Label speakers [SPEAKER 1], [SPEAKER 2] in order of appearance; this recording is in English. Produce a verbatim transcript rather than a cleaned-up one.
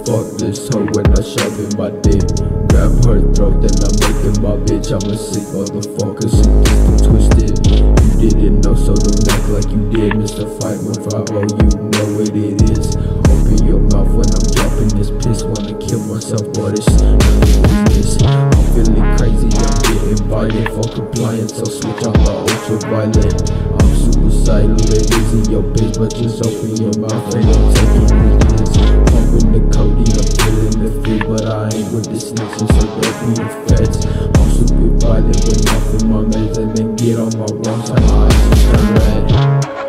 [SPEAKER 1] fuck this hoe when I shove in my dick. Grab her throat, then I'm making my bitch. I'm a sick motherfucker, sick, twisted, twisted. You didn't know, so don't act like you did. Mister five one five oh, you know what it is. Open your mouth when I'm dropping this piss. Wanna kill myself, boy, this shit none of business. I'm feeling crazy, I'm getting violent. For compliance, so switch on my ultraviolet. I'm suicidal, it isn't your bitch, but just open your mouth and I'm taking this. Pumping the codeine, I'm feeling the fear, but I ain't with the snitching, so don't be the feds. I'm super violent with nothing, my meds, and then get on my wrong side, my eyes turn red.